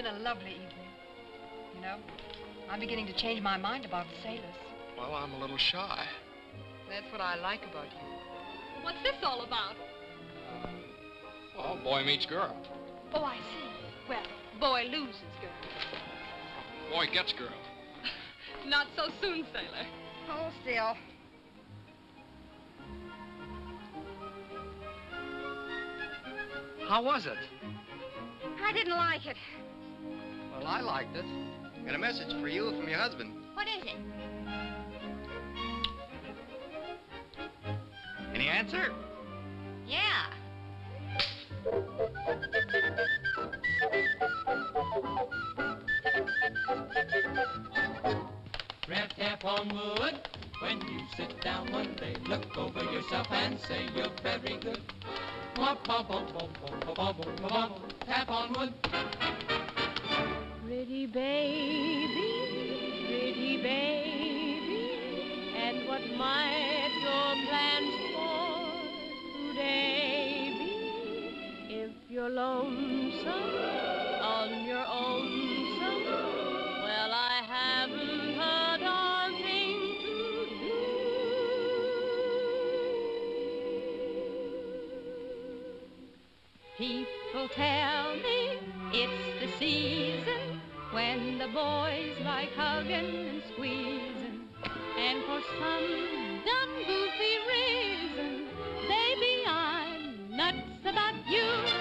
been a lovely evening. You know, I'm beginning to change my mind about the sailors. Well, I'm a little shy. That's what I like about you. What's this all about? Well, boy meets girl. Oh, I see. Well, boy loses girl. Boy gets girl. Not so soon, sailor. Hold still. How was it? I didn't like it. Well, I liked it. Got a message for you from your husband. What is it? Any answer? Yeah. Rap tap on wood. When you sit down one day, look over yourself and say you're very good. Tap on wood. Pretty baby, and what might your plans for today be? If you're lonesome on your own, well, I haven't a darn thing to do. People tell me it's the season when the boys like hugging and squeezing, and for some dumb goofy reason, baby, I'm nuts about you.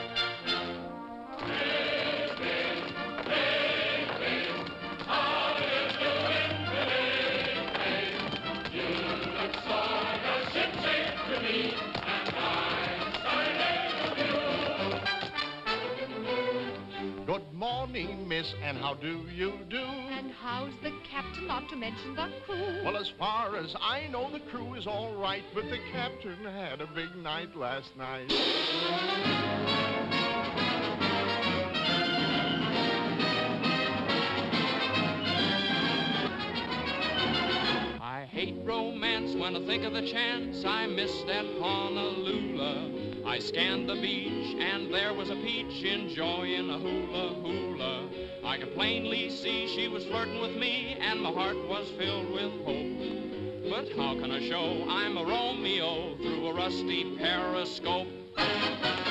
Good morning, miss, and how do you do? And how's the captain, not to mention the crew? Well, as far as I know, the crew is all right, but the captain had a big night last night. I hate romance when I think of the chance I missed at Honolulu. I scanned the beach and there was a peach enjoying a hula hula. I could plainly see she was flirting with me and my heart was filled with hope. But how can I show I'm a Romeo through a rusty periscope?